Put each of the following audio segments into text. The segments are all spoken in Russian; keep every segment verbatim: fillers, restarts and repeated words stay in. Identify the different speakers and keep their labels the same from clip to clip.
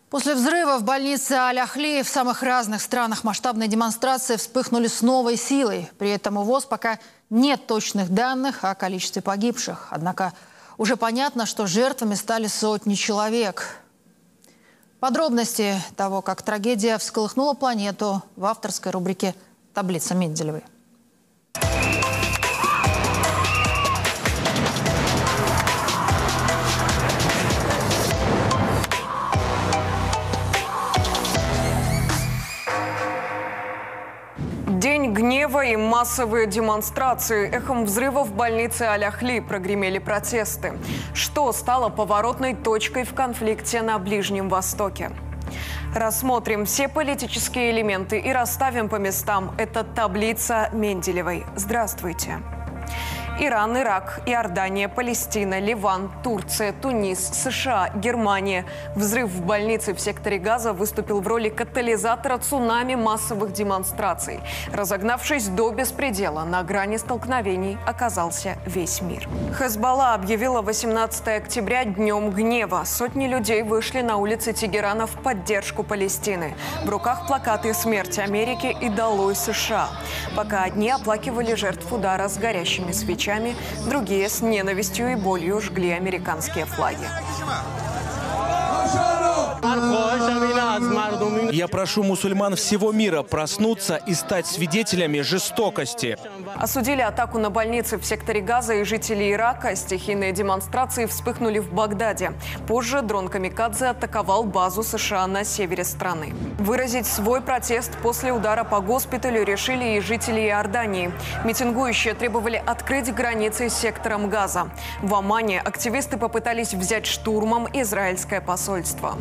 Speaker 1: После взрыва в больнице Аль-Ахли в самых разных странах масштабные демонстрации вспыхнули с новой силой. При этом у ВОЗ пока нет точных данных о количестве погибших. Однако уже понятно, что жертвами стали сотни человек. Подробности того, как трагедия всколыхнула планету, в авторской рубрике «Таблица Менделевой».
Speaker 2: День гнева и массовые демонстрации. Эхом взрыва в больнице Аль-Ахли прогремели протесты. Что стало поворотной точкой в конфликте на Ближнем Востоке? Рассмотрим все политические элементы и расставим по местам. Это таблица Менделевой. Здравствуйте. Иран, Ирак, Иордания, Палестина, Ливан, Турция, Тунис, США, Германия. Взрыв в больнице в секторе Газа выступил в роли катализатора цунами массовых демонстраций. Разогнавшись до беспредела, на грани столкновений оказался весь мир. Хезболла объявила восемнадцатое октября днем гнева. Сотни людей вышли на улицы Тегерана в поддержку Палестины. В руках плакаты «Смерть Америки» и «Долой США». Пока одни оплакивали жертв удара с горящими свечами, другие с ненавистью и болью жгли американские флаги.
Speaker 3: Я прошу мусульман всего мира проснуться и стать свидетелями жестокости.
Speaker 2: Осудили атаку на больницы в секторе Газа и жители Ирака. Стихийные демонстрации вспыхнули в Багдаде. Позже дрон «Камикадзе» атаковал базу США на севере страны. Выразить свой протест после удара по госпиталю решили и жители Иордании. Митингующие требовали открыть границы с сектором Газа. В Омане активисты попытались взять штурмом израильское посольство.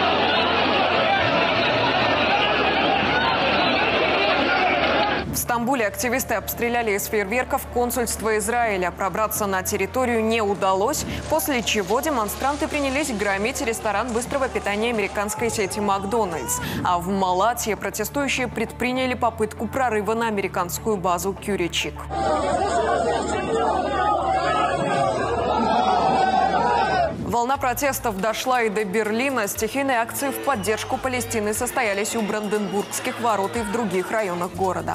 Speaker 2: В Стамбуле активисты обстреляли из фейерверков консульство Израиля. Пробраться на территорию не удалось, после чего демонстранты принялись громить ресторан быстрого питания американской сети «Макдональдс». А в Малатье протестующие предприняли попытку прорыва на американскую базу «Кюричик». Волна протестов дошла и до Берлина. Стихийные акции в поддержку Палестины состоялись у Бранденбургских ворот и в других районах города.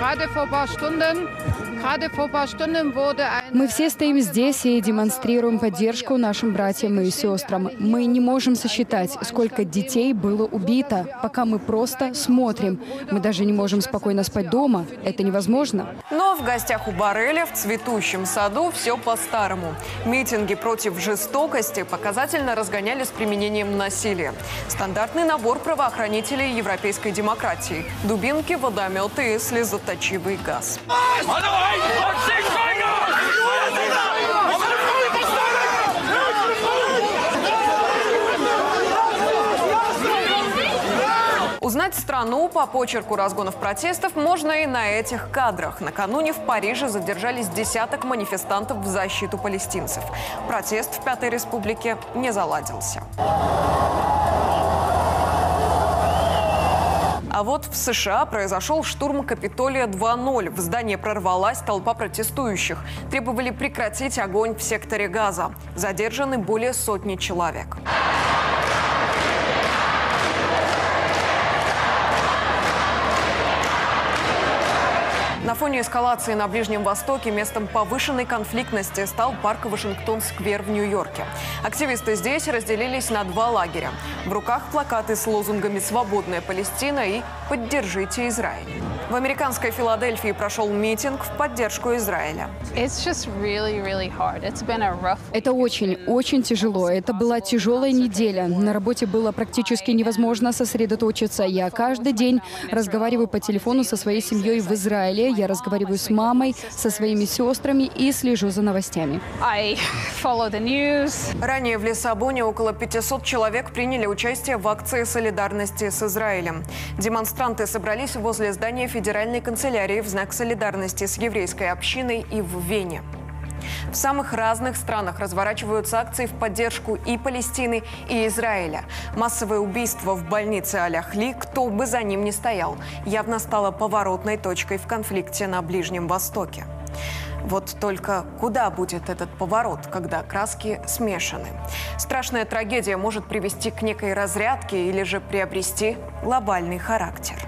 Speaker 4: Мы все стоим здесь и демонстрируем поддержку нашим братьям и сестрам. Мы не можем сосчитать, сколько детей было убито, пока мы просто смотрим. Мы даже не можем спокойно спать дома. Это невозможно.
Speaker 2: Но в гостях у Борреля в цветущем саду все по-старому. Митинги против жестокости показательно разгоняли с применением насилия. Стандартный набор правоохранителей европейской демократии. Дубинки, водометы и слезоточивый газ. Узнать страну по почерку разгонов протестов можно и на этих кадрах. Накануне в Париже задержались десяток манифестантов в защиту палестинцев. Протест в Пятой Республике не заладился. А вот в США произошел штурм Капитолия два ноль. В здание прорвалась толпа протестующих. Требовали прекратить огонь в секторе Газа. Задержаны более сотни человек. На фоне эскалации на Ближнем Востоке местом повышенной конфликтности стал парк Вашингтон-сквер в Нью-Йорке. Активисты здесь разделились на два лагеря. В руках плакаты с лозунгами «Свободная Палестина» и «Поддержите Израиль». В американской Филадельфии прошел митинг в поддержку Израиля.
Speaker 4: Это очень, очень тяжело. Это была тяжелая неделя. На работе было практически невозможно сосредоточиться. Я каждый день разговариваю по телефону со своей семьей в Израиле. Я разговариваю с мамой, со своими сестрами и слежу за новостями.
Speaker 2: Ранее в Лиссабоне около пятисот человек приняли участие в акции солидарности с Израилем. Демонстранты собрались возле здания Федеральной канцелярии в знак солидарности с еврейской общиной и в Вене. В самых разных странах разворачиваются акции в поддержку и Палестины, и Израиля. Массовое убийство в больнице Аль-Ахли, кто бы за ним ни стоял, явно стало поворотной точкой в конфликте на Ближнем Востоке. Вот только куда будет этот поворот, когда краски смешаны? Страшная трагедия может привести к некой разрядке или же приобрести глобальный характер.